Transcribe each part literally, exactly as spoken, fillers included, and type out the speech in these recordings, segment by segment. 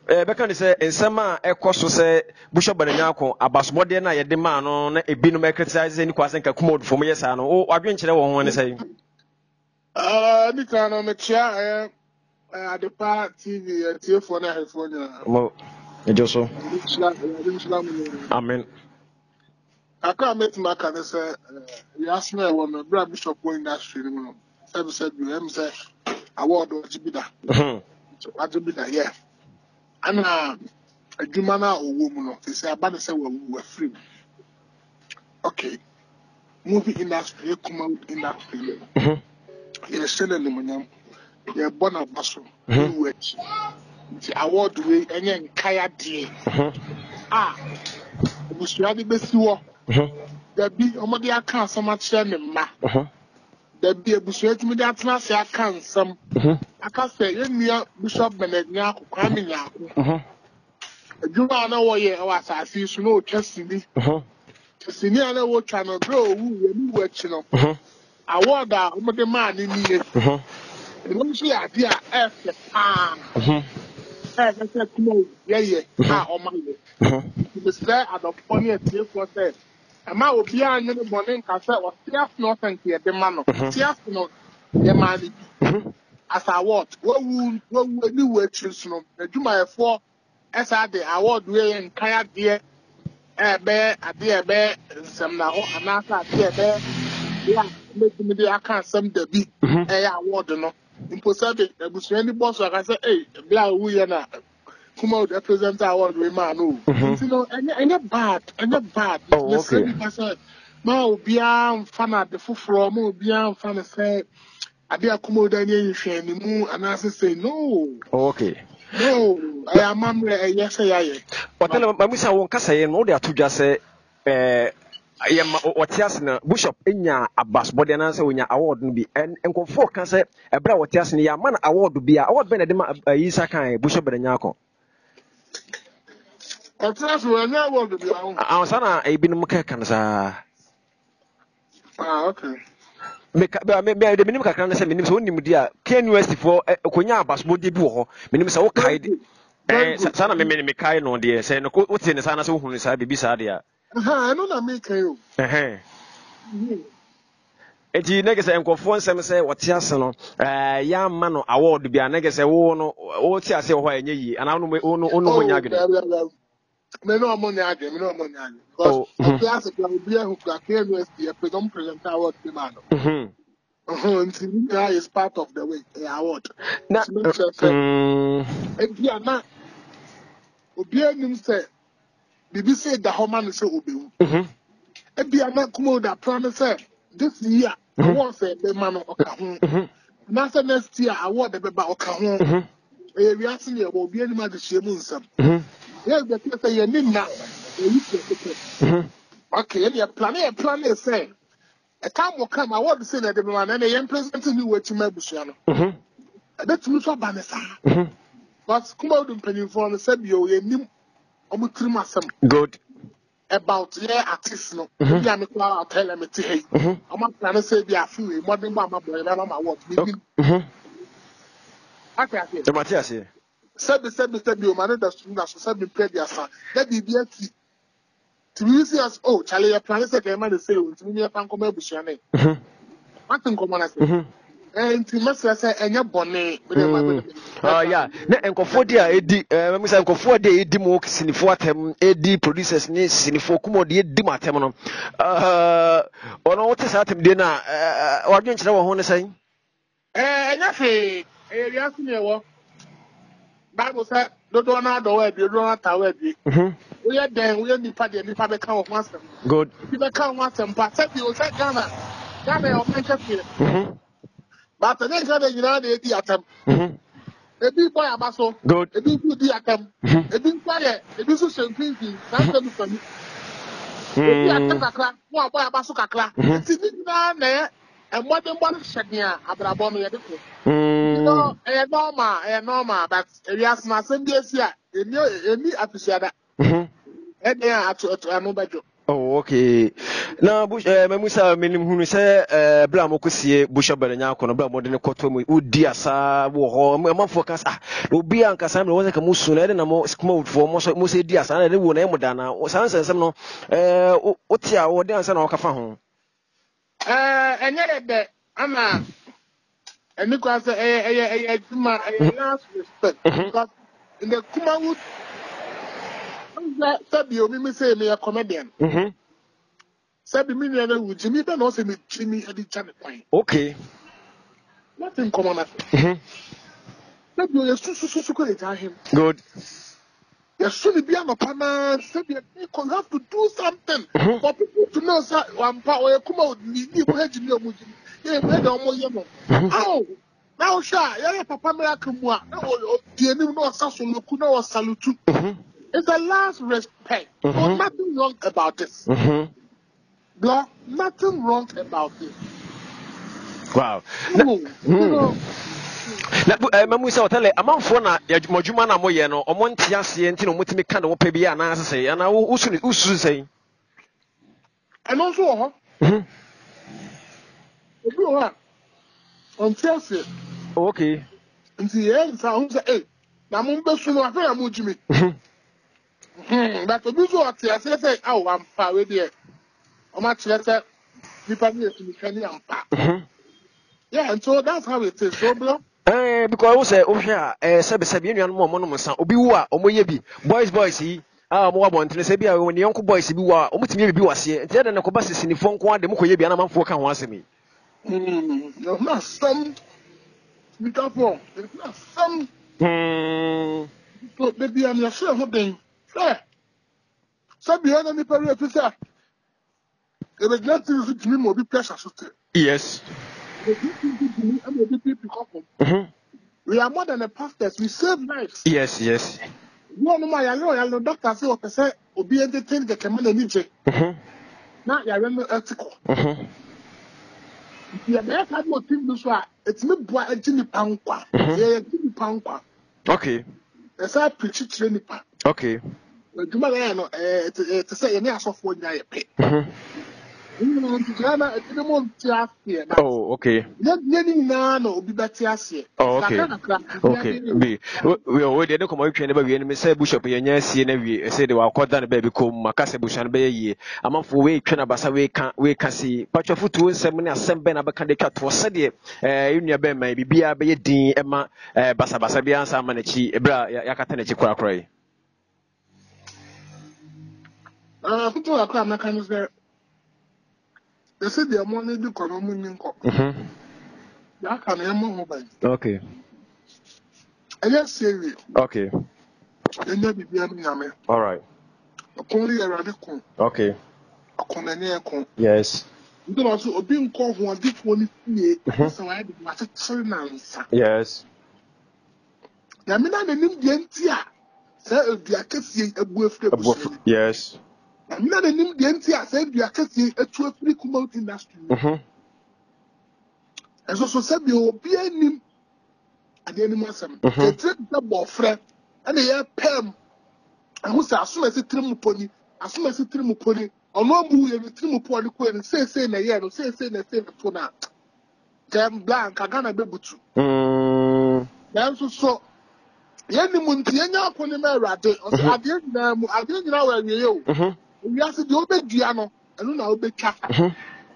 Eh, Bekan say in summer a cost to say Bishop Bananyako, about Modena, a demand on a binum criticize any Kwasenka Kumawood for me, son. Oh, I didn't know what I say. Uh, the kind of chair, Adepa T V, a T for California. Well, it just so. Amen. I can't make my kind of say, you asked me when the Brad Bishop going that street. Seven said, you have said, I want to be that. So, what to be that, yeah. And uh, a Jumana or woman, they say, about to say, we were free. Okay. Movie industry, Kumawood industry. You're selling the money. You're born a bustle. You wait. The award way, and then Kaya D. Ah, was ready best you. There be omadi aka some much ma. There be a bushret me that na say aka some. Aka say you near Bishop Benednya kwame nya. Adwuma na wo ye o asase su no twasini. Twasini ana wo twa no bro wu we ni wo achi no. Award a omade ma ni niye. Eno so ya dia e fe pa. Eh se kumo ye ye ah o ma ye. The say adoponi etie for say ama obi anya ne bone nka say o tiaf no thank you de ma no. Tiaf no ye ma ni. As award wo wu wo wu ni wo achi su no. Adwuma e for esa de award we en kaya de ebe ade ebe nsem na ho anasa ade ebe ya make me dey aka some da bi eh award no impossible ebusu any boss aka say eh bla wu ye na Kumawood represent award we man no you know any any bad any bad Oh, okay. ma obi am fan na de foforo ma obi am fan na say ade Kumawood any hwe ni mu anasa say no. Okay. No, I am a yes, I am. But then, Mamisa won't say, no, they are to just say, eh, I am what yes, Bishop in ya a bus, but then answer when your award will be and go for can say a bra what yes, ya man award to be a award Benedima Isaka, Bishop Benyako. I trust you, I want to be on. I was on a bin Mukakansa. Ah, okay. Maybe the minimum can say, minimum only media, Ken U S for Konya bus would be buho, minimum so kind. Sana me me kai no de say no what's in the sana so hunu sa bibi sa dia aha no na make you eh eh eti nege say enkofo nsem say wote ase no eh ya ma no award bia nege say wo no wo ti ase ho enye yi ana no no no ho nya gede me no mo nya gede me no mo nya gede because the class plan be who ka K N U S the president present award the man mhm mhm that is part of the way the award na mm e bia na obi anim say bibi say the homan say obewu mhm e bia na Kumawood da promise say this year award say the man oka ho na say next year award the be oka ho mhm e wi ase ne obi anim ade hyemu nsam mhm yeah the say you need na you mhm okay you plan e plan e say e time will come award say na the man na e present ni wechi mabusua no mhm e betumi so ba ne sa mhm but Kumawood mpanimfo no say bi o ye nim omutrim asem good about yeah artist no bi am kwa tell me ti hey am plan say bi afi modern ba ma boy na ma what mhm okay okay the Matthias here said the said the o man da so na so said be play dia san that be be ati to we see as oh Charlie your plan say dem man say o ntimi me fan come abusia na mhm what think come na say mhm and to mess say enya bone oh yeah na enkofo dia edi eh me say enkofo dia edi mo sinifo atem edi producers ni sinifo Kumawood edi matem no eh ono wote sa atem de na wadwen kire wo ho ne sai eh enya fe eh ria se ne wo Bible say do do na do we do na ta we bi mhm we ye den we nipa de nipa be kan wo asem good bi be kan wo asem pa say bi o say Ghana Ghana o kan kafe mhm but then Ghana nyina de edi atem mhm ebi boy abaso good ebi fu di atem ebi kwaye ebi so champagne na tem fami ebi atem kakra mo boy abaso kakra ti ni na na e modern modern shedia abrabo no ye de ko you know e normal e normal but e as na sem bi esi a eni eni afisiada mhm e dey atu atu anu bejo Oh, okay. Now, Bush, uh, Mamusa, Minim, who say, uh, Blamokusi, Busha Berenya, Kono, Modern Kotomu, Udiasa, War, Mamma Focus, ah, Lubi and Cassam was like a musun, and a more smoke for most Musi Dias, and I didn't want Emodana, or Sansa, some no, uh, Otia, or dance and Okafa. Uh, and yet, I'm a, and because a man, a last respect, because in the Kumawood, Sabio, me say me a comedian. Mm-hmm. Sabi million with Jimmy, but also with Jimmy at the channel point. Okay. Nothing common. Mm-hmm. Sabi, you're so so so so good at him. Good. You're soon be a partner. Sabi, you have to do something Mm-hmm. for people to know that one part where you come out, you have to know. You have to know. How? Now, sir, you're a papa, me a kumwa. Now, the enemy no assassin, no kuna or salutu. It's a last respect. So nothing wrong about this. Mm-hmm. Blah, nothing wrong about this. Wow. No, you know. Na mamu say hotel amanfo na modwuma na moye no omo ntia ase enti no mutimi ka de wo pa bi ana asese ana usu usu sei And also, huh? mhm Obi wa on Chelsea. okay Nti ye nsa hu say eh na mo be su no afa ya mo jimi. Mhm. But obi so ati ase say aw am pa we de. O ma kire say nipa ni esu ni kani am pa. mhm Yeah, and so that's how it is. So bro. eh because wo say wo hwe a eh sebe sebe enuan mo mo no nsa obi wu a omo ye bi boys boys yi ah mo wa bontene se bi a woni yonko boys bi wa omo timi bi wase enti ade ne ko ba sisi fo nko ade mo ko ye bi ana manfo ka ho asemi Hmm. No, not some. We got for. It's not some. hmm So baby, I'm your sure thing. Sure. So be any people if say. There is nothing to me more be pressure so. yes mhm We are more than a pastors. We save lives. yes yes No, no, my yellow, yellow doctor say what say, obi entertain the command and nije. mhm Now you are no ethical. mhm You are had more thing this one. It's me boy a jimmy pankwa. Yeah, jimmy pankwa. okay That's how I preach it to nipa. okay But you might know, eh, to say any ass of one guy pay. mhm You know, to Ghana, it's the one tears here. oh okay Not any man or be better here. oh okay okay bi we we dey come we twene ba wie ni say bishop yenya sie na wie say de wa koda na ba bi kom makase bushan ba yie amanfo we twena basa we ka we ka si patwafutu nsem ne asem be na ba ka de twa to se de eh nnua ba man bibia ba ye din e ma eh basa basa bia ansa ma na chi ebra yakata na chi kura kura yi ah kuto akwa amaka no say they say their money do come money nko. mhm Ya ka na yemo ho ban. okay Anya sewe. okay Enya bibia mi nyame. all right Akon ri erade kon. okay Akon na ne kon. yes Nti na so obi nko ho adifo ni fie. So why did ma tsere na nsa. yes Ya mi na nanim de nti a. Say odua kese abu afre busu. yes Ya mi na nanim de nti a say odua kese atu afre Kumawood industry. mhm Eso so say bi obi anim ade anim asem. Ketre da bofre. Ana ye pem. Ahu sa asoma se trimu poni. Asoma se trimu poni. Ono amu ye trimu poni ko en say say na ye no say say na say na to na. Tem blank agana bebutu. mm Na so so ye ni mu nti enya akoni ma awrade. O say ade nyina mu ade nyina wa wiye o. mhm Wiase de obedua no eno na obetwa. mhm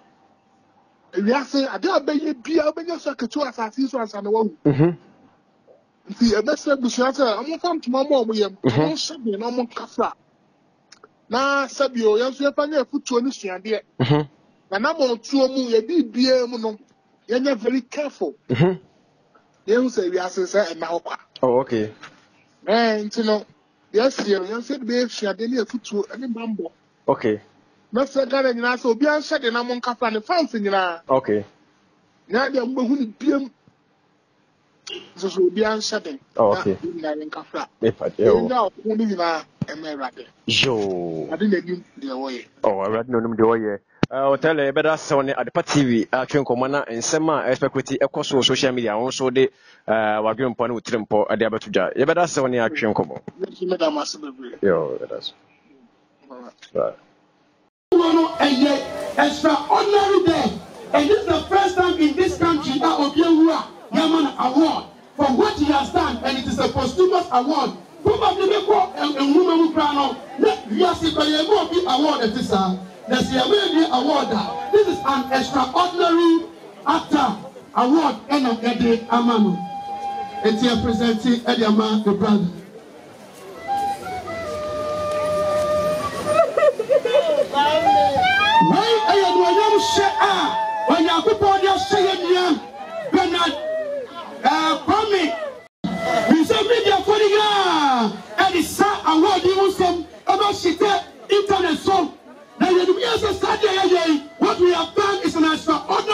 Wiase ade obeye bia obenya so ketu asase so ansa na wahu. mhm Nti ebese busia say amu fam tuma mo mo yem. Amu hye na mo kafra. Na sabio yanso yefa na afutuo ni suade. mhm Na na mo tuo mu ye bi bia mu no. Ye very careful. mhm Ye hu say wiase say na hokwa. oh okay Eh nti no yes ye yanso de be suade ni afutuo ani bambo. okay Na se gana nyina so obi an hye na mo kafra ne fans nyina. okay Na de mo hu ni biam. So so obi an hye oh okay na nyina kafra. epa Ye yo na okun ni nyina emerade. yo Ade na nim de woye. oh already no num de oye uh hotel e beda se on Adepa T V a twen komo na ensem a expecti ekoso social media won so de uh wadwempo na utirempo ade abatudwa ye beda se on a twen komo Ye me da masse bebre. yo beda so right Obiamuano a extraordinary day. And this is the first time in this country that Obiamua Yaman award for what he has done, and it is a posthumous award. Probably make a woman who crown. Yes, if I will be awarded this, there's a way award. This is an extraordinary actor award and of Eddie Amano. It's here presenting Eddie Amano, the brother. Why are you young share? When you put on your saying, Bernard, uh, Kwame, we say media for the year, and it's a award you some about shit internet song. Now you do as a Saturday, what we have done is an extraordinary.